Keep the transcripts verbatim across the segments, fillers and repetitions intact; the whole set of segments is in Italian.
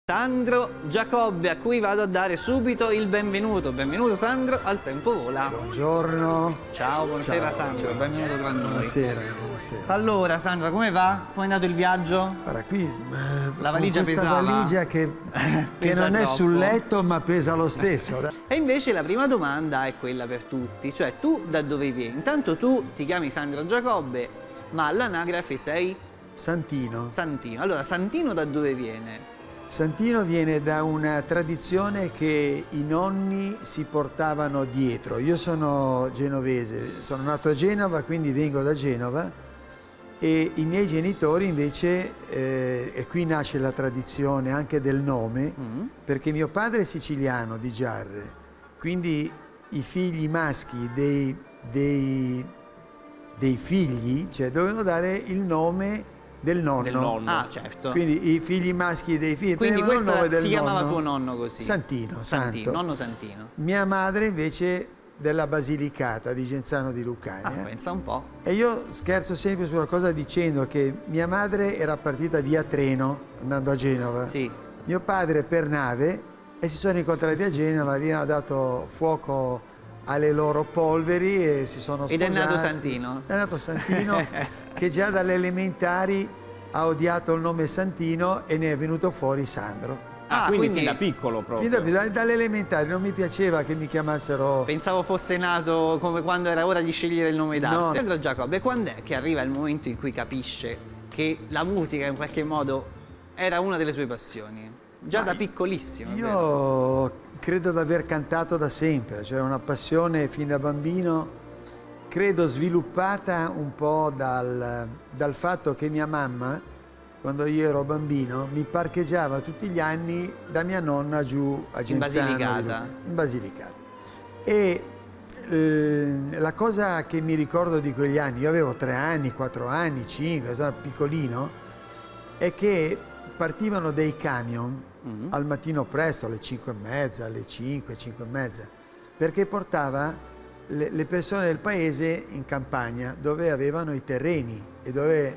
Sandro Giacobbe, a cui vado a dare subito il benvenuto. Benvenuto Sandro al Tempo Vola. Buongiorno. Ciao, buonasera. Ciao, Sandro, ciao, benvenuto tra noi. Buonasera, buonasera. Allora Sandra, come va? Come è andato il viaggio? Guarda, qui eh, la valigia questa pesava. valigia che, che non è troppo. sul letto ma pesa lo stesso. E invece la prima domanda è quella per tutti, cioè tu da dove vieni? Intanto tu ti chiami Sandro Giacobbe, ma all'anagrafe sei? Santino. Santino. Allora, Santino da dove viene? Santino viene da una tradizione che i nonni si portavano dietro. Io sono genovese, sono nato a Genova, quindi vengo da Genova, e i miei genitori invece, eh, e qui nasce la tradizione anche del nome, mm. perché mio padre è siciliano di Giarre, quindi i figli maschi dei, dei, dei figli, cioè dovevano dare il nome del nonno. Del nonno. Ah, certo. Quindi i figli maschi dei figli. Quindi questo nome del si chiamava nonno. tuo nonno così? Santino, Santino, santo. nonno Santino. Mia madre invece della Basilicata di Genzano di Lucania. Ah, pensa un po'. E io scherzo sempre su una cosa dicendo che mia madre era partita via treno andando a Genova. Sì. Mio padre per nave, e si sono incontrati a Genova, lì hanno dato fuoco alle loro polveri e si sono sposati. Ed è nato Santino? È nato Santino che già dalle elementari ha odiato il nome Santino e ne è venuto fuori Sandro. Ah, ah quindi, quindi fin da piccolo proprio? Fin da, dalle elementari non mi piaceva che mi chiamassero... Pensavo fosse nato come quando era ora di scegliere il nome d'arte. No. Sandro Giacobbe, quando è che arriva il momento in cui capisce che la musica in qualche modo era una delle sue passioni? Già Ma da piccolissimo. Io vero? credo di aver cantato da sempre, cioè una passione fin da bambino, credo sviluppata un po' dal, dal fatto che mia mamma, quando io ero bambino, mi parcheggiava tutti gli anni da mia nonna giù a Genzano. In Basilicata. In Basilicata. E eh, la cosa che mi ricordo di quegli anni, io avevo tre anni, quattro anni, cinque, sono piccolino, è che partivano dei camion mm-hmm. al mattino presto, alle cinque e mezza, alle cinque, cinque e mezza, perché portava le, le persone del paese in campagna dove avevano i terreni e dove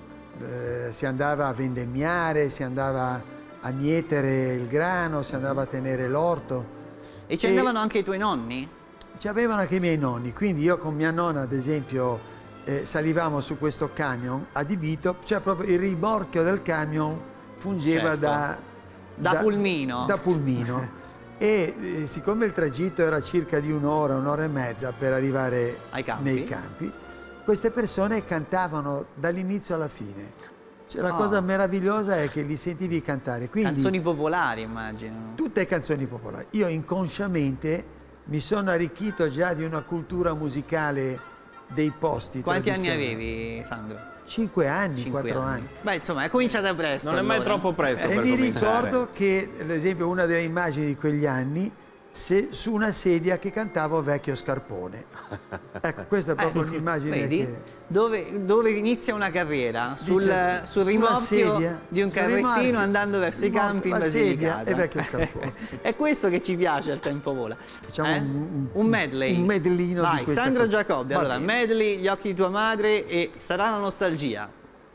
eh, si andava a vendemmiare, si andava a mietere il grano, si andava a tenere l'orto. E ci andavano anche i tuoi nonni? Ci avevano anche i miei nonni, quindi io con mia nonna ad esempio eh, salivamo su questo camion adibito, cioè proprio il rimorchio del camion fungeva certo. da, da, da pulmino, da pulmino. e eh, siccome il tragitto era circa di un'ora, un'ora e mezza per arrivare Ai campi. nei campi, queste persone cantavano dall'inizio alla fine. Cioè, la oh. cosa meravigliosa è che li sentivi cantare. Quindi, canzoni popolari, immagino. Tutte canzoni popolari. Io inconsciamente mi sono arricchito già di una cultura musicale dei posti. Quanti anni avevi, Sandro? Cinque anni, Cinque quattro anni. anni. Beh, insomma, è cominciata presto. Non è mai allora. troppo presto E per mi cominciare. ricordo che, ad esempio, una delle immagini di quegli anni, se, su una sedia che cantavo Vecchio Scarpone. Ecco, questa è proprio eh, un'immagine vedi? che... Dove, dove inizia una carriera? Sul, Dice, sul rimorchio sedia, di un carrettino rimorchio, andando verso i campi in la Basilicata. sedia e Vecchio Scarpone. È questo che ci piace al Tempo Vola. Facciamo eh? un, un medley. Un medlino Vai, di questa Sandro cosa. Giacobbe, Va allora, bene. medley, Gli occhi di tua madre e Sarà la nostalgia.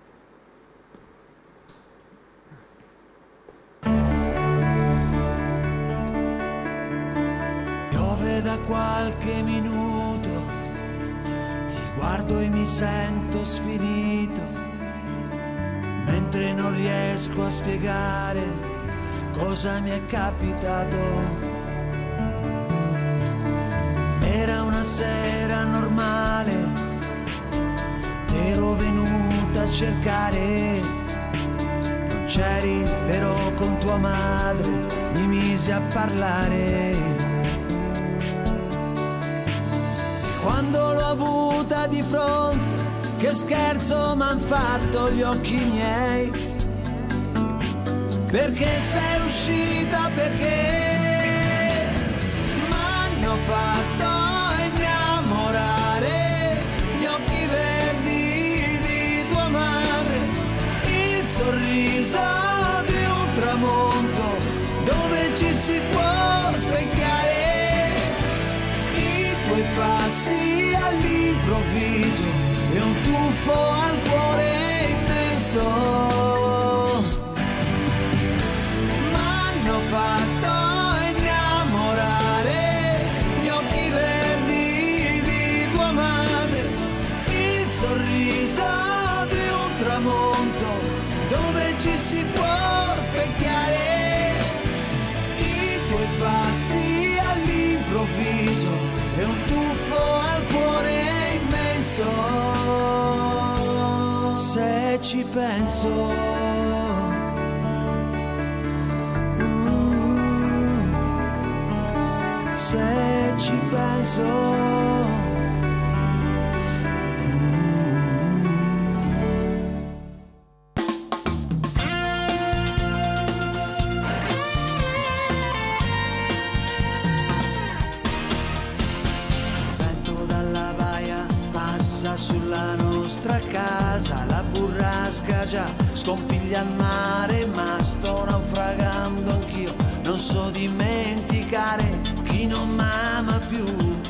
Piove da qualche minuto, ti guardo e mi sento sfinito, mentre non riesco a spiegare cosa mi è capitato. Era una sera normale, ero venuta a cercare, non c'eri però con tua madre mi misi a parlare. Quando l'ho avuta di fronte, che scherzo m'han fatto gli occhi miei. Perché sei uscita, perché m'hanno fatto innamorare gli occhi verdi di tua madre, il sorriso di un tramonto dove ci si può specchiare, i tuoi passi all'improvviso e un tuffo al cuore immenso. Ma ci penso, mm, se ci penso. Sulla nostra casa la burrasca già scompiglia al mare, ma sto naufragando anch'io, non so dimenticare chi non m'ama più.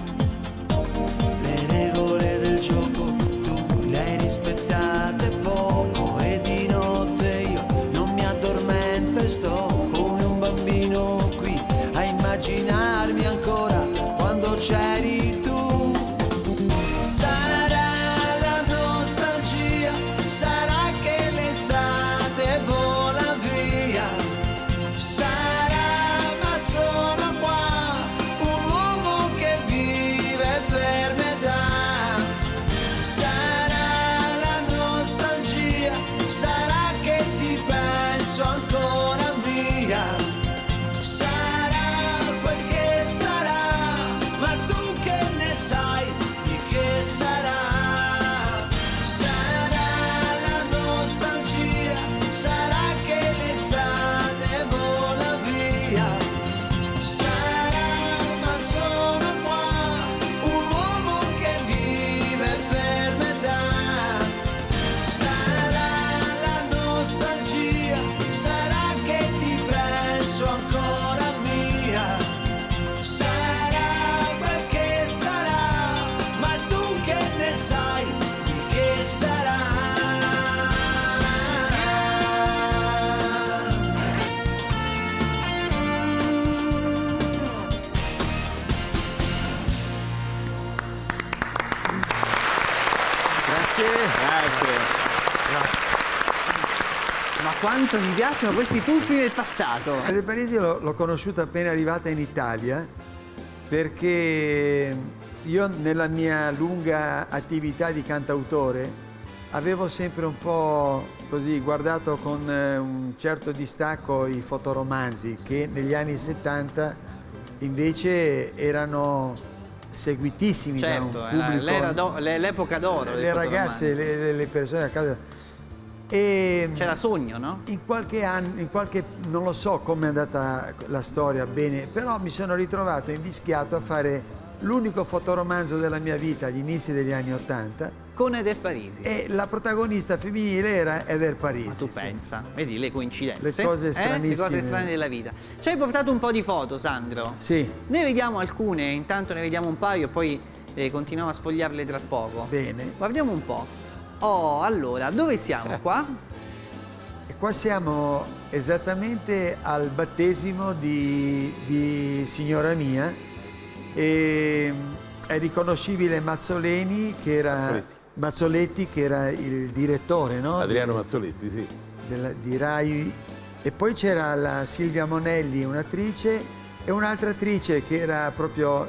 Le regole del gioco tu le hai rispettate poco e di notte io non mi addormento e sto come un bambino qui a immaginarmi ancora quando c'eri tu. Sarà che l'estate vola via, sarà, ma sono qua, un uomo che vive per metà. Sarà la nostalgia, sarà che ti penso ancora mia. Sarà quel che sarà, ma tu che ne sai di che sarà. Sarà che l'estate vola via, sarà, ma sono qua, un uomo che vive per metà. Sarà la nostalgia, sarà che ti penso ancora mia. Sarà quel che sarà, ma tu che ne sai di che sarà. Grazie. Grazie. Ma quanto mi piacciono questi tuffi del passato. De Parisi l'ho conosciuta appena arrivata in Italia, perché io nella mia lunga attività di cantautore avevo sempre un po' così guardato con un certo distacco i fotoromanzi che negli anni settanta invece erano seguitissimi, certo, da un pubblico, l'epoca d'oro. Le ragazze, le, le persone a casa. C'era sogno, no? In qualche anno, in qualche, non lo so come è andata la storia bene, però mi sono ritrovato invischiato a fare l'unico fotoromanzo della mia vita agli inizi degli anni Ottanta. Con Eder Parisi. E la protagonista femminile era Eder Parisi. Ma tu sì. pensa, vedi le coincidenze. Le cose stranissime. Eh? Le cose strane della vita. Ci hai portato un po' di foto, Sandro. Sì. Ne vediamo alcune, intanto ne vediamo un paio, poi eh, continuiamo a sfogliarle tra poco. Bene. Guardiamo un po'. Oh, allora, dove siamo eh. qua? E qua siamo esattamente al battesimo di, di signora mia. E è riconoscibile Mazzoleni, che era... Mazzoletti. Mazzoletti, che era il direttore, no? Adriano Mazzoletti, sì. Della, di Rai. E poi c'era la Silvia Monelli, un'attrice, e un'altra attrice che era proprio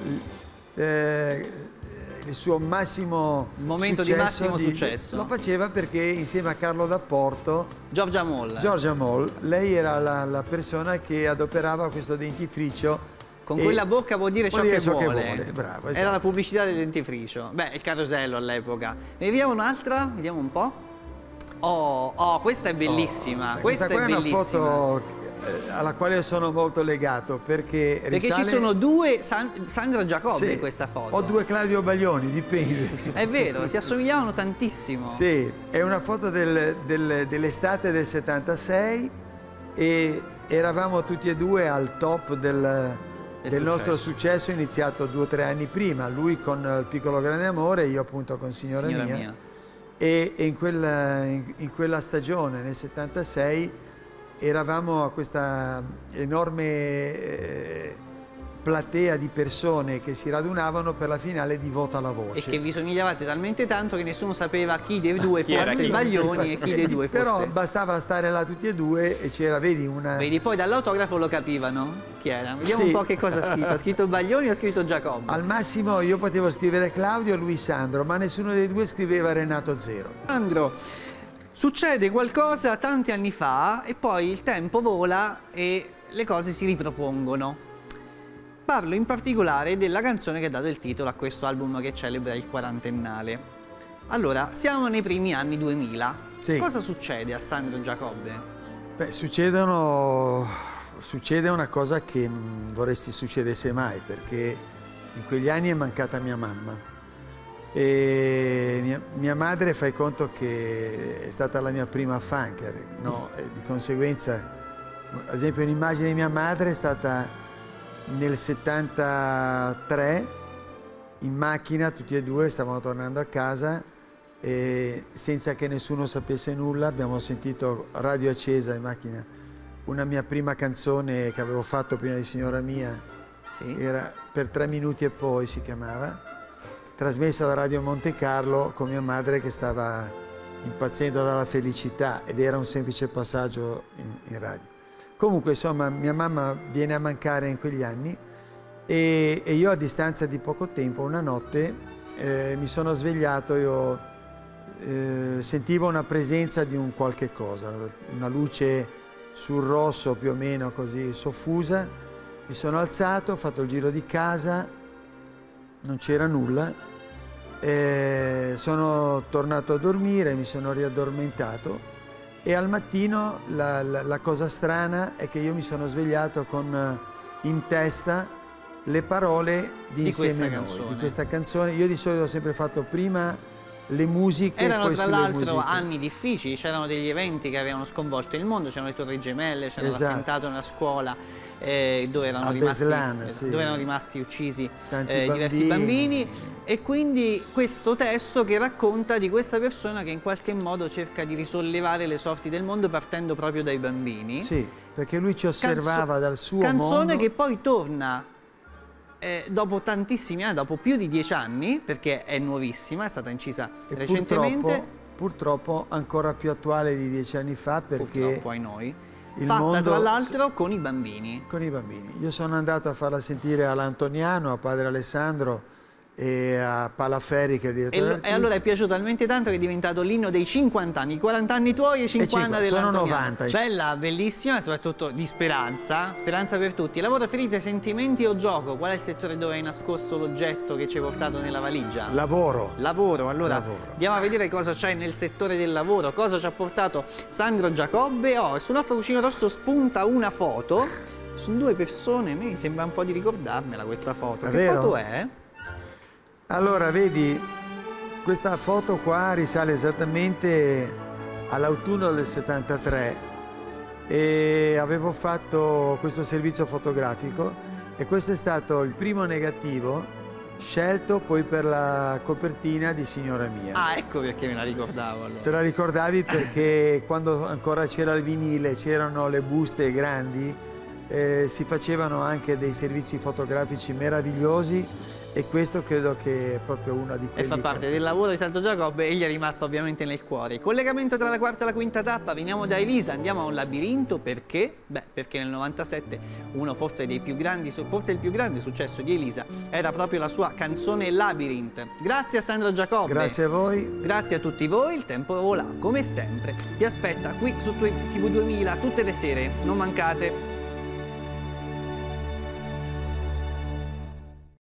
eh, il suo massimo il momento successo, di massimo di, successo. Lo faceva perché insieme a Carlo D'Apporto, Giorgia Moll. Giorgia Moll, lei era la, la persona che adoperava questo dentifricio. Con quella bocca vuol dire ciò, dire che, ciò vuole. che vuole. Bravo, esatto. Era la pubblicità del dentifricio. Beh, il carosello all'epoca. Ne vediamo un'altra? Vediamo un po'. Oh, oh, questa è bellissima. Oh, questa, questa è qua bellissima. È una foto alla quale sono molto legato, perché Perché risale... ci sono due San... Sandro Giacobbe sì, in questa foto. o due Claudio Baglioni, dipende. È vero, si assomigliavano tantissimo. Sì, è una foto del, del, dell'estate del settantasei e eravamo tutti e due al top del, del successo. nostro successo, iniziato due o tre anni prima, lui con Il piccolo grande amore, io appunto con Signora, Signora mia. mia. E, e in, quella, in, in quella stagione, nel settantasei, eravamo a questa enorme eh, platea di persone che si radunavano per la finale di Vota la Voce. E che vi somigliavate talmente tanto che nessuno sapeva chi dei due fosse Baglioni e chi dei due fosse... Però bastava stare là tutti e due e c'era, vedi, una... Vedi, poi dall'autografo lo capivano chi era. Vediamo Sì. un po' che cosa ha scritto. Ha scritto Baglioni o ha scritto Giacobbe? Al massimo io potevo scrivere Claudio o Luis Sandro, ma nessuno dei due scriveva Renato Zero. Sandro, Succede qualcosa tanti anni fa e poi il tempo vola e le cose si ripropongono. Parlo in particolare della canzone che ha dato il titolo a questo album che celebra il quarantennale. Allora, siamo nei primi anni duemila. Sì. Cosa succede a Sandro Giacobbe? Beh, succedono... succede una cosa che non vorresti succedesse mai, perché in quegli anni è mancata mia mamma. E mia, mia madre, fai conto che è stata la mia prima fan, no? E di conseguenza, ad esempio, un'immagine di mia madre è stata nel settantatré, in macchina, tutti e due stavamo tornando a casa e senza che nessuno sapesse nulla abbiamo sentito radio accesa in macchina una mia prima canzone che avevo fatto prima di Signora Mia, sì. Era Per tre minuti e poi si chiamava, trasmessa da Radio Monte Carlo con mia madre che stava impazzendo dalla felicità ed era un semplice passaggio in, in radio. Comunque, insomma, mia mamma viene a mancare in quegli anni e, e io a distanza di poco tempo, una notte, eh, mi sono svegliato, io eh, sentivo una presenza di un qualche cosa, una luce sul rosso più o meno così soffusa, mi sono alzato, ho fatto il giro di casa, non c'era nulla. Eh, sono tornato a dormire, mi sono riaddormentato e al mattino la, la, la cosa strana è che io mi sono svegliato con in testa le parole di, di Insieme Noi, di questa canzone. Io di solito ho sempre fatto prima le musiche. Erano poi tra sulle l'altro musiche. anni difficili, c'erano degli eventi che avevano sconvolto il mondo, c'erano le Torri Gemelle, c'era Esatto. l'attentato nella scuola eh, dove, erano a rimasti, Beslan, sì. dove erano rimasti uccisi Tanti eh, diversi bambini. E quindi questo testo che racconta di questa persona che in qualche modo cerca di risollevare le sorti del mondo partendo proprio dai bambini. Sì, perché lui ci osservava Canzo- dal suo canzone mondo. che poi torna eh, dopo tantissimi anni, dopo più di dieci anni, perché è nuovissima, è stata incisa E recentemente. Purtroppo, purtroppo ancora più attuale di dieci anni fa, perché Purtroppo ai noi. il Fatta mondo- tra l'altro con i bambini. con i bambini. Io sono andato a farla sentire all'Antoniano, a Padre Alessandro e a Palaferri, che è il E, direttore lo- e artistico. allora è piaciuto talmente tanto che è diventato l'inno dei cinquanta anni, i quaranta anni tuoi e i cinquanta cinquanta, sono dell'Antoniano. novanta. Bella, bellissima e soprattutto di speranza, speranza per tutti. Lavoro, ferite, sentimenti o gioco? Qual è il settore dove hai nascosto l'oggetto che ci hai portato nella valigia? Lavoro. Lavoro, allora Lavoro. andiamo a vedere cosa c'è nel settore del lavoro, cosa ci ha portato Sandro Giacobbe. Oh, e sul nostro cuscino rosso spunta una foto, sono due persone, a me sembra un po' di ricordarmela questa foto. È che vero? foto è? Allora, vedi, questa foto qua risale esattamente all'autunno del settantatré e avevo fatto questo servizio fotografico e questo è stato il primo negativo scelto poi per la copertina di Signora Mia. Ah, ecco perché me la ricordavo allora. Te la ricordavi perché quando ancora c'era il vinile, c'erano le buste grandi, eh, si facevano anche dei servizi fotografici meravigliosi e questo credo che è proprio una di quelli E fa parte del lavoro di Sandro Giacobbe e gli è rimasto ovviamente nel cuore. Collegamento tra la quarta e la quinta tappa, veniamo da Elisa, andiamo a un labirinto, perché? Beh, perché nel novantasette uno forse dei più grandi, forse il più grande successo di Elisa era proprio la sua canzone Labyrinth. Grazie a Sandro Giacobbe. Grazie a voi. Grazie a tutti voi, il tempo vola come sempre. Vi aspetta qui su T V duemila tutte le sere, non mancate.